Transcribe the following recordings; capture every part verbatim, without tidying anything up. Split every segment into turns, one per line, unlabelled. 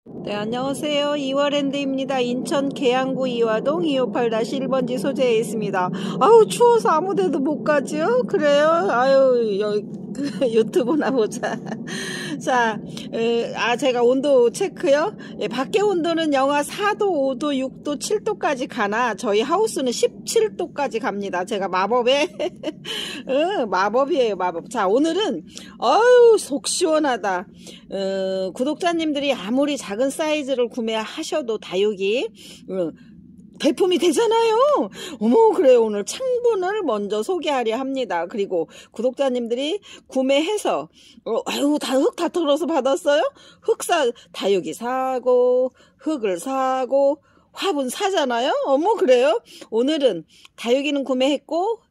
네, 안녕하세요. 이화랜드입니다. 인천 계양구 이화동 이오팔 일 번지 소재에 있습니다. 아우, 추워서 아무 데도 못 가죠? 그래요? 아유, 여, 유튜브나 보자. 자, 에, 아, 제가 온도 체크요? 예, 밖에 온도는 영하 사 도, 오 도, 육 도, 칠 도까지 가나, 저희 하우스는 십칠 도까지 갑니다. 제가 마법에, 어, 마법이에요, 마법. 자, 오늘은, 어유 속 시원하다. 어, 구독자님들이 아무리 작은 사이즈를 구매하셔도 다육이, 어, 대품이 되잖아요. 어머, 그래요. 오늘 창분을 먼저 소개하려 합니다. 그리고 구독자님들이 구매해서 어, 아유, 다 흙 다 털어서 받았어요? 흙사 다육이 사고 흙을 사고 화분 사잖아요. 어머, 그래요. 오늘은 다육이는 구매했고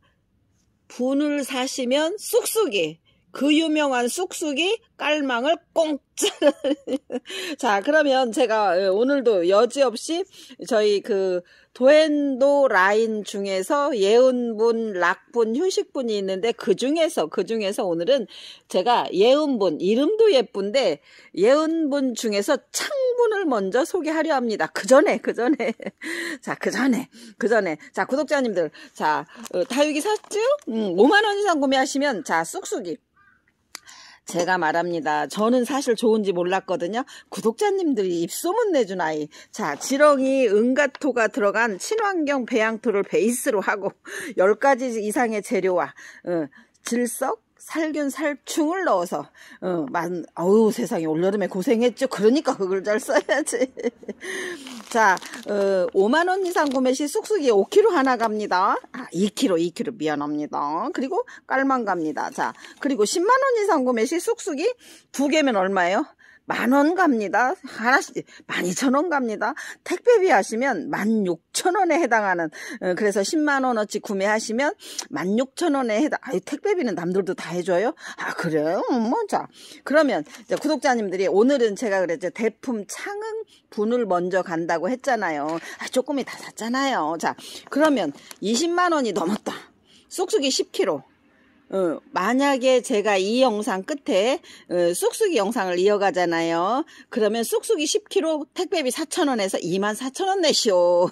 분을 사시면 쑥쑥이, 그 유명한 쑥쑥이 깔망을 공짜로. 자, 그러면 제가 오늘도 여지없이 저희 그 도엔도 라인 중에서 예은분, 락분, 휴식분이 있는데 그 중에서 그 중에서 오늘은 제가 예은분, 이름도 예쁜데 예은분 중에서 창분을 먼저 소개하려 합니다. 그 전에 그 전에 자, 그 전에 그 전에 자, 구독자님들, 자, 어, 다육이 샀죠? 음, 오만 원 이상 구매하시면 자, 쑥쑥이 제가 말합니다. 저는 사실 좋은지 몰랐거든요. 구독자님들이 입소문 내준 아이. 자, 지렁이, 은가토가 들어간 친환경 배양토를 베이스로 하고 열 가지 이상의 재료와 어, 질석, 살균, 살충을 넣어서 어, 만, 어우, 세상에 올여름에 고생했죠. 그러니까 그걸 잘 써야지. 자, 어, 오만 원 이상 구매 시 쑥쑥이 오 킬로그램 하나 갑니다. 아, 이 킬로그램, 이 킬로그램 미안합니다. 그리고 깔만 갑니다. 자, 그리고 십만 원 이상 구매 시 쑥쑥이 두 개면 얼마예요? 만 원 갑니다. 하나씩 만 이천 원 갑니다. 택배비 하시면 만 육천 원에 해당하는, 어, 그래서 십만 원어치 구매하시면 만 육천 원에 해당. 아유, 택배비는 남들도 다 해줘요? 아, 그래요? 뭐, 자, 그러면 이제 구독자님들이 오늘은 제가 그랬죠. 대품 창은 분을 먼저 간다고 했잖아요. 아, 조금이 다 샀잖아요. 자, 그러면 이십만 원이 넘었다. 쑥쑥이 십 킬로그램. 어, 만약에 제가 이 영상 끝에 어, 쑥쑥이 영상을 이어가잖아요. 그러면 쑥쑥이 십 킬로그램 택배비 사천 원에서 이만 사천 원 내시오.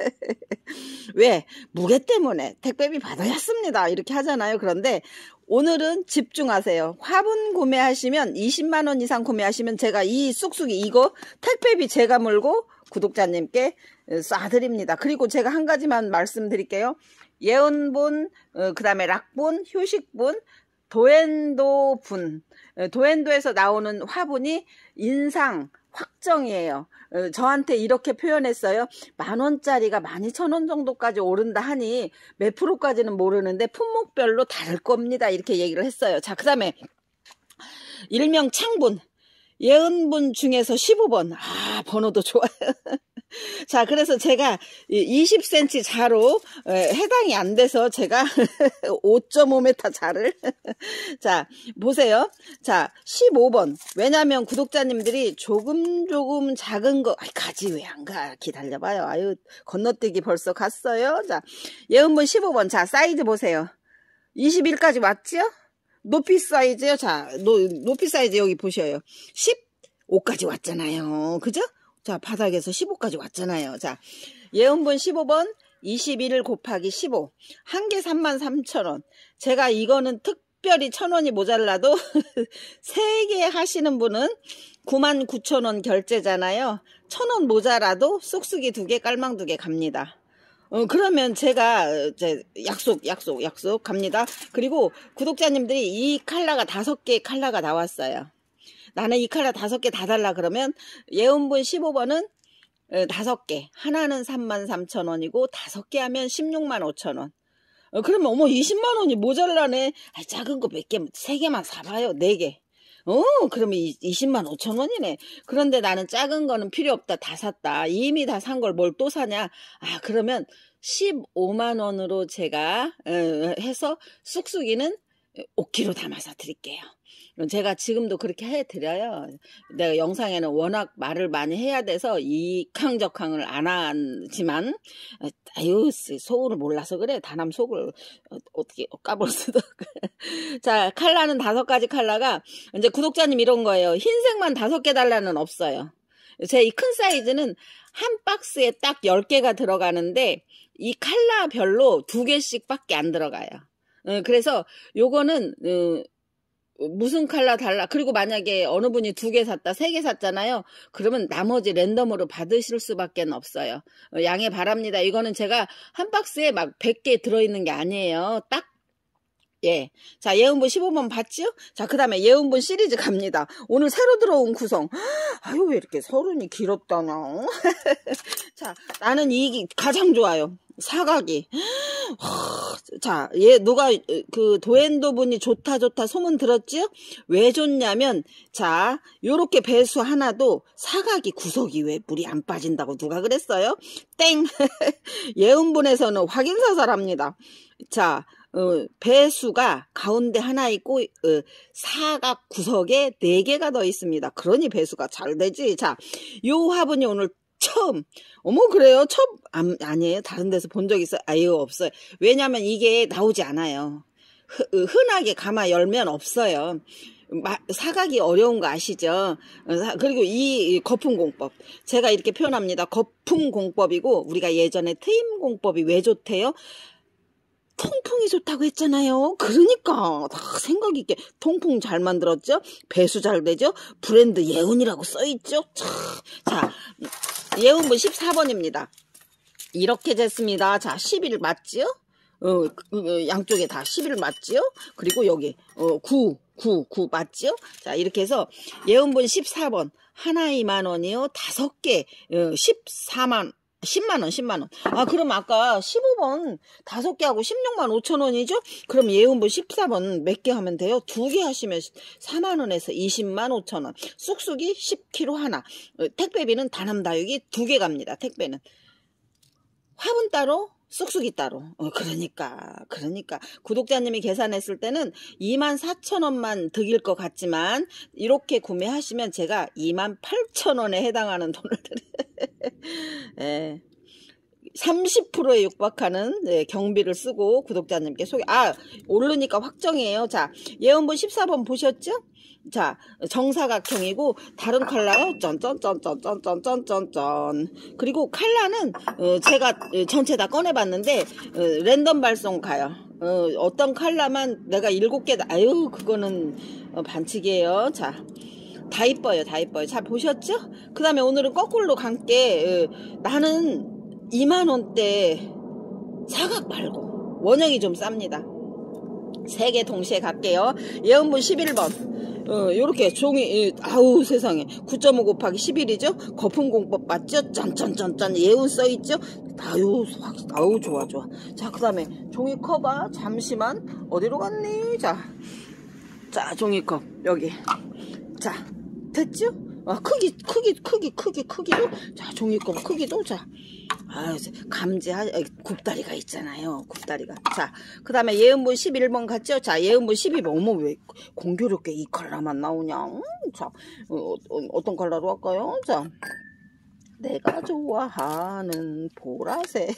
왜? 무게 때문에 택배비 받아야습니다. 이렇게 하잖아요. 그런데 오늘은 집중하세요. 화분 구매하시면 이십만 원 이상 구매하시면 제가 이 쑥쑥이 이거 택배비 제가 물고 구독자님께 쏴드립니다. 그리고 제가 한 가지만 말씀드릴게요. 예은분, 어, 그 다음에 락분, 휴식분, 도엔도분, 어, 도엔도에서 나오는 화분이 인상 확정이에요. 어, 저한테 이렇게 표현했어요. 만 원짜리가 만 이천 원 정도까지 오른다 하니 몇 프로까지는 모르는데 품목별로 다를 겁니다. 이렇게 얘기를 했어요. 자, 그 다음에 일명 창분, 예은분 중에서 십오 번. 아, 번호도 좋아요. 자, 그래서 제가 이십 센티미터 자로 해당이 안 돼서 제가 오 점 오 미터 자를 자, 보세요. 자, 십오 번. 왜냐면 구독자님들이 조금 조금 작은 거, 아이, 가지 왜 안 가? 기다려봐요. 아유, 건너뛰기 벌써 갔어요. 자, 예은분 십오 번. 자, 사이즈 보세요. 이십일까지 왔죠? 높이 사이즈요. 자, 노, 높이 사이즈 여기 보셔요. 십오까지 왔잖아요. 그죠? 자, 바닥에서 십오까지 왔잖아요. 자, 예은분 십오 번, 이십일 곱하기 십오. 한 개 삼만 삼천 원. 제가 이거는 특별히 천 원이 모자라도 세 개 하시는 분은 구만 구천 원 결제잖아요. 천 원 모자라도 쑥쑥이 두 개, 깔망 두 개 갑니다. 어, 그러면 제가 이제 약속, 약속, 약속 갑니다. 그리고 구독자님들이 이 컬러가 다섯 개 컬러가 나왔어요. 나는 이 컬러 다섯 개 다 달라 그러면 예은분 십오 번은 다섯 개. 하나는 삼만 삼천 원이고 다섯 개 하면 십육만 오천 원. 어, 그러면 어머 이십만 원이 모자라네. 아, 작은 거 몇 개, 세 개만 사봐요. 네 개. 어, 그러면 이십만 오천 원이네. 그런데 나는 작은 거는 필요 없다. 다 샀다. 이미 다 산 걸 뭘 또 사냐. 아, 그러면 십오만 원으로 제가 어, 해서 쑥쑥이는 오 킬로그램 담아서 드릴게요. 제가 지금도 그렇게 해드려요. 내가 영상에는 워낙 말을 많이 해야 돼서 이캉저캉을 안 하지만, 아유, 속을 몰라서 그래. 다남 속을 어떻게 까볼 수도. 자, 컬러는 다섯 가지 컬러가, 이제 구독자님 이런 거예요. 흰색만 다섯 개 달라는 없어요. 제 이 큰 사이즈는 한 박스에 딱 열 개가 들어가는데 이 컬러별로 두 개씩 밖에 안 들어가요. 어, 그래서 요거는 어, 무슨 컬러 달라. 그리고 만약에 어느 분이 두 개 샀다, 세 개 샀잖아요. 그러면 나머지 랜덤으로 받으실 수밖에 없어요. 어, 양해 바랍니다. 이거는 제가 한 박스에 막 백 개 들어있는 게 아니에요. 딱 예. 자, 예은분 십오 번 봤죠? 자, 그 다음에 예은분 시리즈 갑니다. 오늘 새로 들어온 구성. 아유, 왜 이렇게 서른이 길었다냐. 자, 나는 이 가장 좋아요. 사각이. 자, 얘 누가 그 도엔도 분이 좋다 좋다 소문 들었지요? 왜 좋냐면 자, 요렇게 배수 하나도 사각이 구석이 왜 물이 안 빠진다고 누가 그랬어요? 땡. 예은분에서는 확인 사살합니다. 자, 어, 배수가 가운데 하나 있고 어, 사각 구석에 네 개가 더 있습니다. 그러니 배수가 잘 되지. 자, 요 화분이 오늘 처음. 어머, 그래요? 처음 아, 아니에요? 다른 데서 본 적 있어요? 아유, 없어요. 왜냐면 이게 나오지 않아요. 흐, 흔하게 가마 열면 없어요. 마, 사각이 어려운 거 아시죠? 그리고 이 거품공법 제가 이렇게 표현합니다. 거품공법이고 우리가 예전에 트임공법이 왜 좋대요? 통풍이 좋다고 했잖아요. 그러니까 다 생각 있게 통풍 잘 만들었죠. 배수 잘 되죠. 브랜드 예은이라고 써있죠. 자, 예은분 십사 번입니다. 이렇게 됐습니다. 자, 십일 맞지요? 어, 어, 양쪽에 다 십일 맞지요? 그리고 여기 어, 구, 구, 구 맞지요? 자, 이렇게 해서 예은분 십사 번 하나 이만 원이요. 다섯 개 어, 십사만 십만 원, 십만 원. 아, 그럼 아까 십오 번 다섯 개 하고 십육만 오천 원이죠? 그럼 예은분 십사 번 몇 개 하면 돼요? 두 개 하시면 사만 원에서 이십만 오천 원. 쑥쑥이 십 킬로그램 하나. 택배비는 다남다육이 두 개 갑니다. 택배는. 화분 따로, 쑥쑥이 따로. 어, 그러니까, 그러니까. 구독자님이 계산했을 때는 이만 사천 원만 득일 것 같지만, 이렇게 구매하시면 제가 이만 팔천 원에 해당하는 돈을 드려요. 예. 삼십 퍼센트에 육박하는 네, 경비를 쓰고 구독자님께 소개. 아, 오르니까 확정이에요. 자, 예은분 십사 번 보셨죠? 자, 정사각형이고 다른 컬러요. 쩐쩐쩐쩐쩐쩐쩐쩐. 그리고 컬러는 어, 제가 전체 다 꺼내봤는데 어, 랜덤 발송 가요. 어, 어떤 컬러만 내가 일곱 개. 아유, 그거는 어, 반칙이에요. 자. 다 이뻐요, 다 이뻐요. 잘 보셨죠? 그 다음에 오늘은 거꾸로 갈게. 어, 나는 이만 원대 사각 말고 원형이 좀 쌉니다. 세 개 동시에 갈게요. 예은분 십일 번. 어, 요렇게 종이, 아우 세상에. 구 점 오 곱하기 십일이죠? 거품공법 맞죠? 짠짠짠짠. 예은 써있죠? 아유, 확, 아우, 좋아, 좋아. 자, 그 다음에 종이컵아. 잠시만. 어디로 갔니? 자, 자, 종이컵. 여기. 자, 됐죠? 아, 크기, 크기, 크기, 크기, 크기도. 자, 종이컵 크기도. 자. 아, 감지하, 굽다리가 있잖아요. 굽다리가. 자, 그 다음에 예은분 십일 번 갔죠? 자, 예은분 십이 번. 어머, 왜 공교롭게 이 컬러만 나오냐? 음, 자, 어, 어, 어떤 컬러로 할까요? 자, 내가 좋아하는 보라색.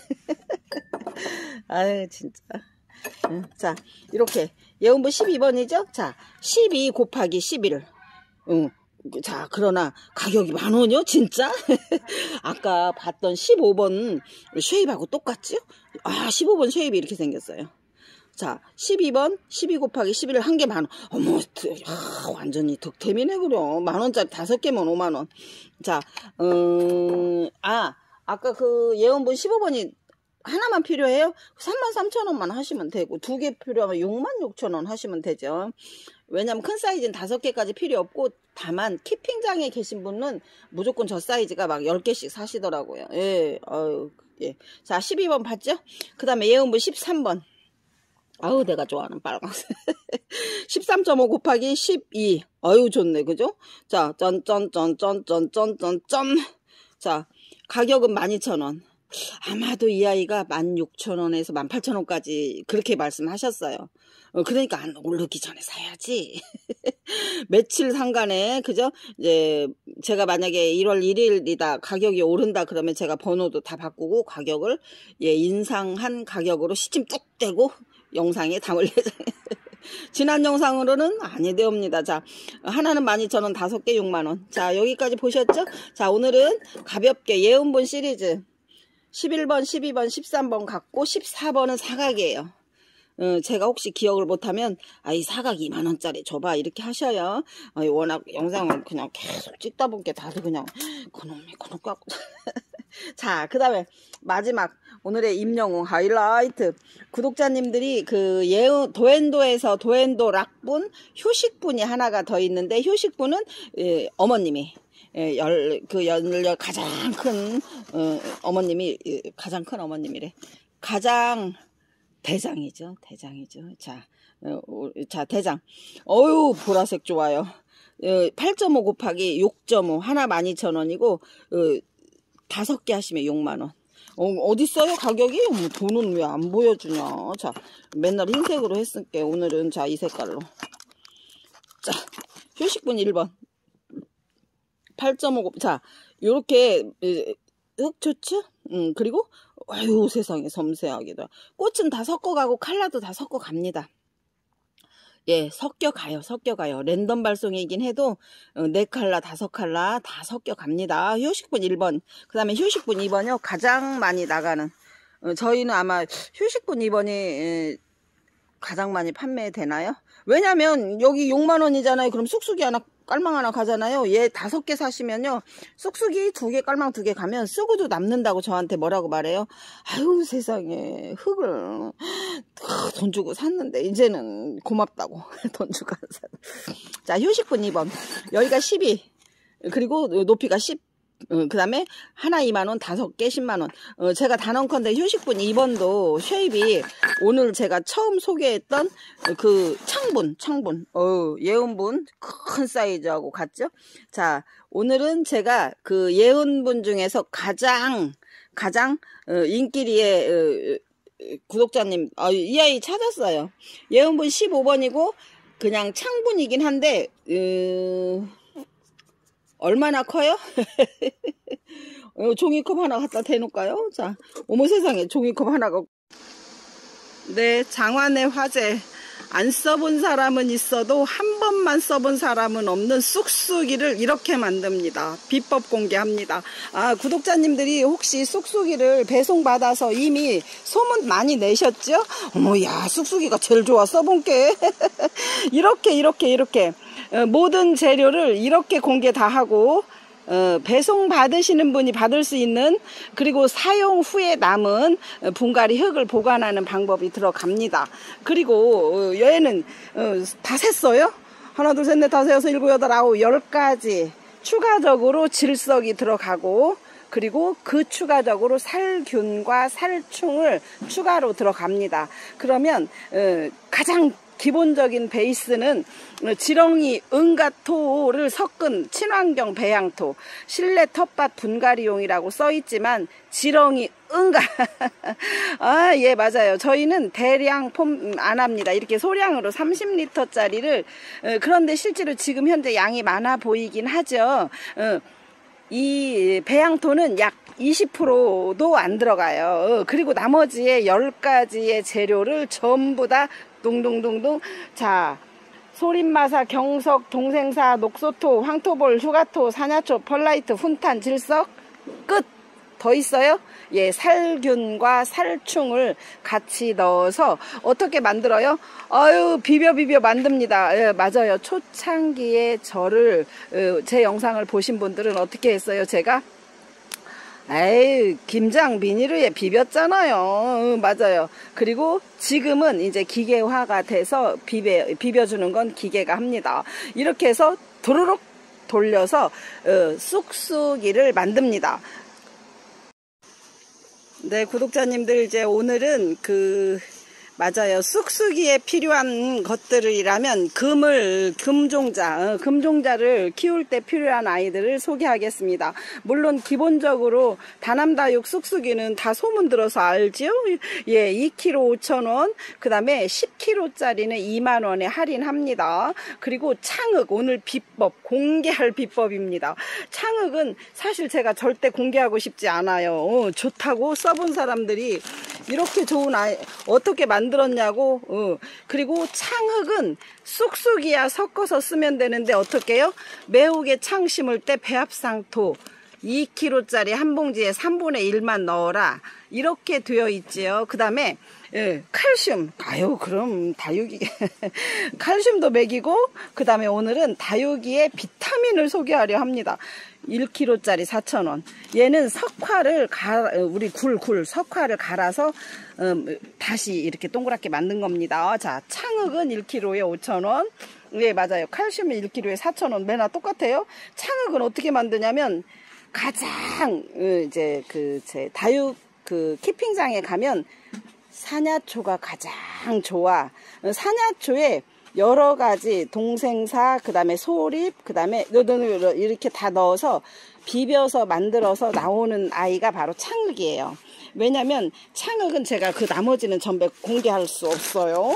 아유, 진짜. 응, 자, 이렇게. 예은분 십이 번이죠? 자, 십이 곱하기 십일. 응. 자, 그러나 가격이 만 원이요? 진짜? 아까 봤던 십오 번 쉐입하고 똑같죠? 아, 십오 번 쉐입이 이렇게 생겼어요. 자, 십이 번 십이 곱하기 십일 한 개 만 원. 어머, 아, 완전히 득템이네 그려. 만 원짜리 다섯 개면 오만 원. 자, 음, 아, 아까 그 예원분 십오 번이 하나만 필요해요? 삼만 삼천 원만 하시면 되고 두 개 필요하면 육만 육천 원 하시면 되죠. 왜냐면 큰 사이즈는 다섯 개까지 필요 없고 다만 키핑장에 계신 분은 무조건 저 사이즈가 막 열 개씩 사시더라고요. 예, 아유, 예. 자, 십이 번 봤죠? 그 다음에 예은분 십삼 번. 아우, 내가 좋아하는 빨간색. 십삼 점 오 곱하기 십이. 아유, 좋네, 그죠? 자, 쩐쩐쩐쩐쩐쩐쩐쩐. 자, 가격은 만 이천 원. 아마도 이 아이가 만 육천 원에서 만 팔천 원까지 그렇게 말씀하셨어요. 어, 그러니까 안 오르기 전에 사야지. 며칠 상간에, 그죠? 이제, 제가 만약에 일월 일일이다, 가격이 오른다, 그러면 제가 번호도 다 바꾸고, 가격을, 예, 인상한 가격으로 시침 뚝 떼고, 영상에 담을 예정이에요. 지난 영상으로는 아니되옵니다. 자, 하나는 만 이천 원, 다섯 개 육만 원. 자, 여기까지 보셨죠? 자, 오늘은 가볍게 예운분 시리즈 십일 번, 십이 번, 십삼 번 갖고 십사 번은 사각이에요. 어, 제가 혹시 기억을 못하면 아, 이 사각 이만 원짜리 줘봐 이렇게 하셔요. 어, 워낙 영상을 그냥 계속 찍다 보니까 다들 그냥 그놈이 그놈 갖고 자, 그 다음에 마지막 오늘의 임영웅 하이라이트. 구독자님들이 그 예우 도엔도에서 도엔도 락분 효식분이 하나가 더 있는데, 효식분은 예, 어머님이 예, 열, 그 열, 가장 큰 어, 어머님이 예, 가장 큰 어머님이래. 가장 대장이죠. 대장이죠. 자, 어, 자 대장. 어유 보라색 좋아요. 어, 팔 점 오 곱하기 육 점 오 하나 만 이천 원이고 어, 다섯 개 하시면 육만 원. 어, 어딨어요 가격이? 뭐 돈은 왜 안 보여주냐. 자, 맨날 흰색으로 했을게. 오늘은 자, 이 색깔로. 자, 효식분 일 번 팔 점 오 곱. 자, 요렇게 흙 좋죠? 음, 그리고 아유 세상에 섬세하게도 꽃은 다 섞어가고 칼라도 다 섞어갑니다. 예, 섞여가요. 섞여가요. 랜덤 발송이긴 해도 네 칼라, 다섯 칼라 다 섞여갑니다. 효식분 일 번, 그 다음에 효식분 이 번이요. 가장 많이 나가는. 어, 저희는 아마 효식분 이 번이 에, 가장 많이 판매되나요? 왜냐면 여기 육만 원이잖아요. 그럼 쑥쑥이 하나, 깔망 하나 가잖아요. 얘 다섯 개 사시면요. 쑥쑥이 두 개, 깔망 두 개 가면 쓰고도 남는다고 저한테 뭐라고 말해요? 아유 세상에 흙을 돈 주고 샀는데 이제는 고맙다고 돈 주고 안 사. 자, 효식분 이 번 여기가 십이, 그리고 높이가 십, 어, 그 다음에 하나 이만 원, 다섯 개 십만 원. 어, 제가 단언컨대 효식분 이 번도 쉐입이 오늘 제가 처음 소개했던 그 창분, 창분, 어, 예은분 큰 사이즈하고 같죠? 자, 오늘은 제가 그 예은분 중에서 가장, 가장, 어, 인기리에, 어, 구독자님, 아, 이 아이 찾았어요. 예은분 십오 번이고, 그냥 창분이긴 한데, 어, 얼마나 커요? 어, 종이컵 하나 갖다 대놓을까요? 자, 어머 세상에 종이컵 하나가. 네, 장안의 화제. 안 써본 사람은 있어도 한 번만 써본 사람은 없는 쑥쑥이를 이렇게 만듭니다. 비법 공개합니다. 아, 구독자님들이 혹시 쑥쑥이를 배송받아서 이미 소문 많이 내셨죠? 어머, 야, 쑥쑥이가 제일 좋아 써본 게. 이렇게 이렇게 이렇게 어, 모든 재료를 이렇게 공개 다 하고 어, 배송 받으시는 분이 받을 수 있는, 그리고 사용 후에 남은 분갈이 흙을 보관하는 방법이 들어갑니다. 그리고 어, 얘는 어, 다 샜어요. 하나 둘 셋 넷 다섯 여섯 일곱 여덟 아홉 열 가지 추가적으로 질석이 들어가고, 그리고 그 추가적으로 살균과 살충을 추가로 들어갑니다. 그러면 어, 가장 기본적인 베이스는 지렁이, 은가토를 섞은 친환경 배양토, 실내 텃밭 분갈이용이라고 써있지만 지렁이, 은가 아, 예, 맞아요. 저희는 대량 폼 안 합니다. 이렇게 소량으로 삼십 리터짜리를 어, 그런데 실제로 지금 현재 양이 많아 보이긴 하죠. 어, 이 배양토는 약 이십 퍼센트도 안 들어가요. 어, 그리고 나머지의 열 가지의 재료를 전부 다 동동동동. 자, 소림마사, 경석, 동생사, 녹소토, 황토볼, 휴가토, 사냐초, 펄라이트, 훈탄, 질석, 끝! 더 있어요? 예, 살균과 살충을 같이 넣어서 어떻게 만들어요? 아유, 비벼 비벼 만듭니다. 예, 맞아요. 초창기에 저를, 어, 제 영상을 보신 분들은 어떻게 했어요? 제가 에이, 김장 비닐에 비볐잖아요. 어, 맞아요. 그리고 지금은 이제 기계화가 돼서 비벼, 비벼주는 건 기계가 합니다. 이렇게 해서 도로록 돌려서 어, 쑥쑥이를 만듭니다. 네, 구독자님들, 이제 오늘은 그 맞아요. 쑥쑥이에 필요한 것들이라면 금을, 금종자, 어, 금종자를 키울 때 필요한 아이들을 소개하겠습니다. 물론 기본적으로 다남다육 쑥쑥이는 다 소문 들어서 알지요? 예, 이 킬로그램 오천 원, 그 다음에 십 킬로그램짜리는 이만 원에 할인합니다. 그리고 창흑, 오늘 비법, 공개할 비법입니다. 창흑은 사실 제가 절대 공개하고 싶지 않아요. 어, 좋다고 써본 사람들이 이렇게 좋은 아이, 어떻게 만들 만들었냐고. 어. 그리고 창흙은 쑥쑥이야 섞어서 쓰면 되는데 어떻게요? 매우개 창 심을 때 배합상토 이 킬로그램짜리 한 봉지에 삼분의 일만 넣어라. 이렇게 되어 있지요. 그 다음에 예, 칼슘. 아유, 그럼 다육이 칼슘도 먹이고, 그 다음에 오늘은 다육이의 비타민을 소개하려 합니다. 일 킬로그램짜리 사천 원. 얘는 석화를 갈아, 우리 굴, 굴, 석화를 갈아서 음, 다시 이렇게 동그랗게 만든 겁니다. 자, 창흙은 일 킬로그램에 오천 원. 예, 맞아요. 칼슘은 일 킬로그램에 사천 원. 매나 똑같아요. 창흙은 어떻게 만드냐면 가장 이제 그 제 다육 그 키핑장에 가면 사냐초가 가장 좋아. 사냐초에 여러 가지 동생사, 그 다음에 소립, 그 다음에 이렇게 다 넣어서 비벼서 만들어서 나오는 아이가 바로 창흙이에요. 왜냐면 창흙은 제가 그 나머지는 전부 공개할 수 없어요.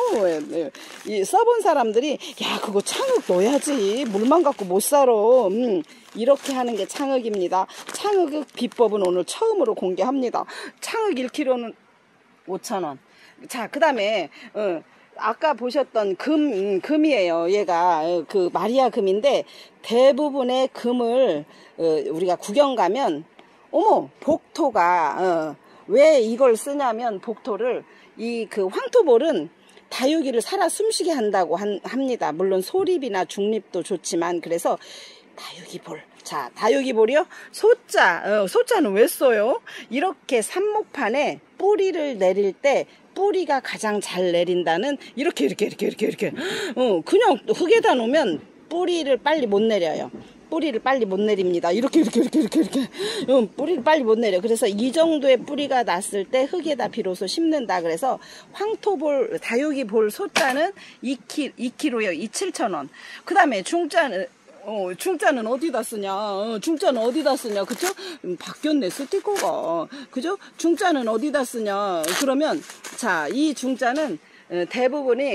이 써본 사람들이 야, 그거 창흙 넣어야지, 물만 갖고 못 살아. 음, 이렇게 하는 게 창흙입니다. 창흙 비법은 오늘 처음으로 공개합니다. 창흙 일 킬로그램는 오천 원. 자, 그 다음에 어, 아까 보셨던 금, 음, 금이에요. 얘가 어, 그 마리아 금인데 대부분의 금을 어, 우리가 구경 가면 어머, 복토가 어, 왜 이걸 쓰냐면 복토를 이 그 황토볼은 다육이를 살아 숨쉬게 한다고 한, 합니다. 물론 소립이나 중립도 좋지만 그래서 다육이볼. 자, 다육이볼이요. 소자. 어, 소자는 왜 써요? 이렇게 삽목판에 뿌리를 내릴 때 뿌리가 가장 잘 내린다는 이렇게 이렇게 이렇게 이렇게 이렇게. 어, 그냥 흙에다 놓으면 뿌리를 빨리 못 내려요. 뿌리를 빨리 못 내립니다. 이렇게 이렇게 이렇게 이렇게 이렇게. 어, 뿌리를 빨리 못 내려. 그래서 이 정도의 뿌리가 났을 때 흙에다 비로소 심는다. 그래서 황토볼 다육이볼 소자는 이 킬로그램요. 이 칠천 원. 그 다음에 중자는 어, 중자는 어디다 쓰냐? 어, 중자는 어디다 쓰냐? 그쵸? 음, 바뀌었네, 스티커가. 그죠? 중자는 어디다 쓰냐? 그러면, 자, 이 중자는 어, 대부분이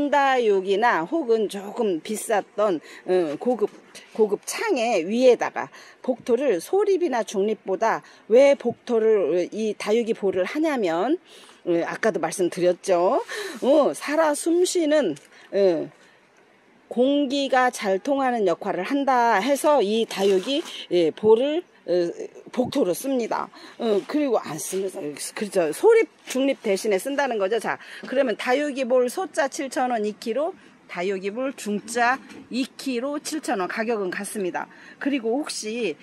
금다육이나 혹은 조금 비쌌던 어, 고급, 고급 창에 위에다가 복토를 소립이나 중립보다 왜 복토를 이 다육이 볼을 하냐면, 어, 아까도 말씀드렸죠? 어, 살아 숨쉬는, 어, 공기가 잘 통하는 역할을 한다 해서 이 다육이 예, 볼을 어, 복토로 씁니다. 어, 그리고 안 쓰면서 그렇죠. 소립 중립 대신에 쓴다는 거죠. 자, 그러면 다육이 볼 소자 칠천 원 이 킬로그램, 다육이 볼 중자 이 킬로그램 칠천 원. 가격은 같습니다. 그리고 혹시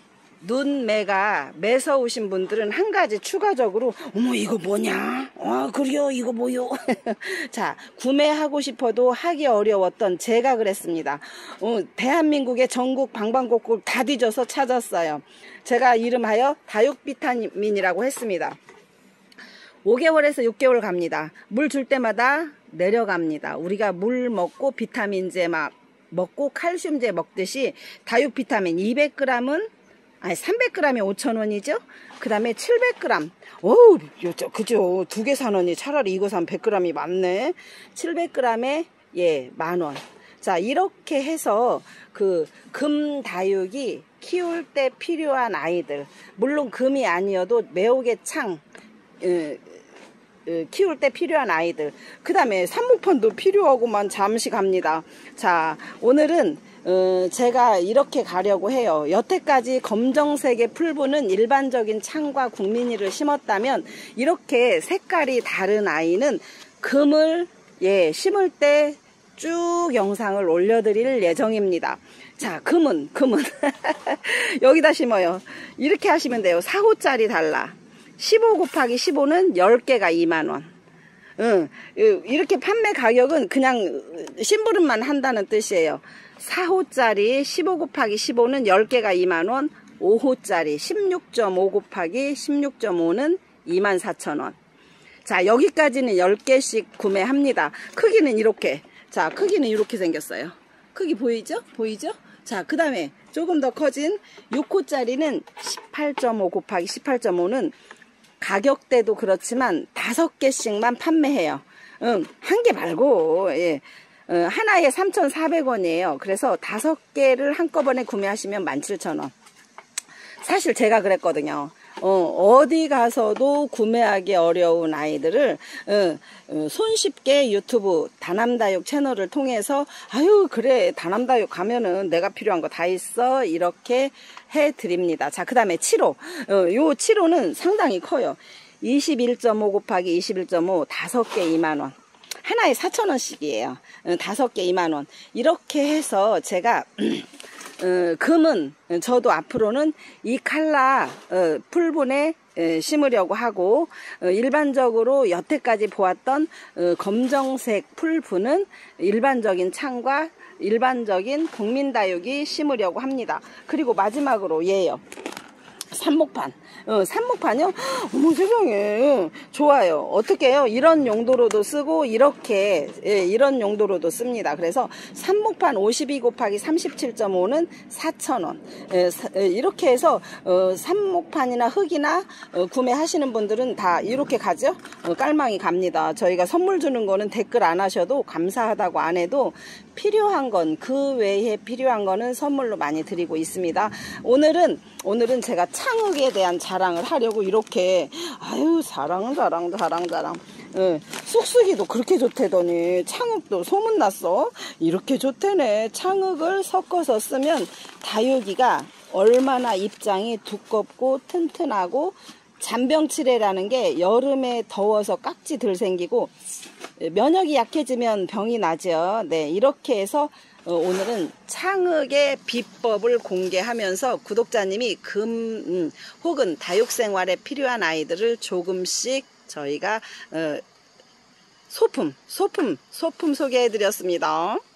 눈매가 매서우신 분들은 한 가지 추가적으로 어머 이거 뭐냐? 아 그래요 이거 뭐요? 자, 구매하고 싶어도 하기 어려웠던 제가 그랬습니다. 어, 대한민국의 전국 방방곡곡 다 뒤져서 찾았어요. 제가 이름하여 다육 비타민이라고 했습니다. 오 개월에서 육 개월 갑니다. 물 줄 때마다 내려갑니다. 우리가 물 먹고 비타민제 막 먹고 칼슘제 먹듯이 다육 비타민 이백 그램은 아니 삼백 그램이 오천 원이죠. 그 다음에 칠백 그램. 어우, 그죠. 두 개 사느니 차라리 이거 사면 백 그램이 많네. 칠백 그램에 예, 만 원. 자, 이렇게 해서 그 금 다육이 키울 때 필요한 아이들, 물론 금이 아니어도 매혹의 창 에, 에, 키울 때 필요한 아이들, 그 다음에 삽목판도 필요하고만 잠시 갑니다. 자, 오늘은 어, 제가 이렇게 가려고 해요. 여태까지 검정색의 풀분은 일반적인 창과 국민이를 심었다면 이렇게 색깔이 다른 아이는 금을 예, 심을 때 쭉 영상을 올려드릴 예정입니다. 자, 금은 금은 여기다 심어요. 이렇게 하시면 돼요. 사 호짜리 달라. 십오 곱하기 십오는 십 개가 이만 원. 응, 이렇게 판매 가격은 그냥 심부름만 한다는 뜻이에요. 사 호짜리 십오 곱하기 십오는 십 개가 이만 원, 오 호짜리 십육 점 오 곱하기 십육 점 오는 이만 사천 원. 자, 여기까지는 십 개씩 구매합니다. 크기는 이렇게. 자, 크기는 이렇게 생겼어요. 크기 보이죠? 보이죠? 자, 그 다음에 조금 더 커진 육 호짜리는 십팔 점 오 곱하기 십팔 점 오는 가격대도 그렇지만 다섯 개씩만 판매해요. 응, 한 개 말고, 예. 어, 하나에 삼천사백 원이에요. 그래서 다섯 개를 한꺼번에 구매하시면 만 칠천 원. 사실 제가 그랬거든요. 어, 어디 가서도 구매하기 어려운 아이들을 어, 어, 손쉽게 유튜브 다남다육 채널을 통해서 아유 그래 다남다육 가면은 내가 필요한 거 다 있어 이렇게 해드립니다. 자, 그 다음에 칠 호. 어, 요 칠 호는 상당히 커요. 이십일 점 오 곱하기 이십일 점 오 다섯 개 이만 원. 하나에 사천 원씩이에요. 어, 다섯 개 이만 원. 이렇게 해서 제가 어, 금은 저도 앞으로는 이 칼라 어, 풀분에 에, 심으려고 하고 어, 일반적으로 여태까지 보았던 어, 검정색 풀분은 일반적인 창과 일반적인 국민다육이 심으려고 합니다. 그리고 마지막으로 얘요. 삽목판. 어, 삽목판이요? 어머 세상에. 좋아요. 어떻게 해요? 이런 용도로도 쓰고 이렇게 예, 이런 용도로도 씁니다. 그래서 삽목판 오십이 곱하기 삼십칠 점 오는 사천 원. 예, 사, 예, 이렇게 해서 어, 삽목판이나 흙이나 어, 구매하시는 분들은 다 이렇게 가죠? 어, 깔망이 갑니다. 저희가 선물 주는 거는 댓글 안 하셔도 감사하다고 안 해도 필요한 건 그 외에 필요한 거는 선물로 많이 드리고 있습니다. 오늘은 오늘은 제가 창흑에 대한 자랑을 하려고 이렇게 아유 자랑 자랑 자랑 자랑 예, 쑥쑥이도 그렇게 좋대더니 창흑도 소문났어. 이렇게 좋대네. 창흑을 섞어서 쓰면 다육이가 얼마나 입장이 두껍고 튼튼하고 잔병치레라는 게 여름에 더워서 깍지 들 생기고 면역이 약해지면 병이 나죠. 네, 이렇게 해서 어, 오늘은 창흑의 비법을 공개하면서 구독자님이 금 음, 혹은 다육생활에 필요한 아이들을 조금씩 저희가 어, 소품, 소품, 소품 소개해 드렸습니다.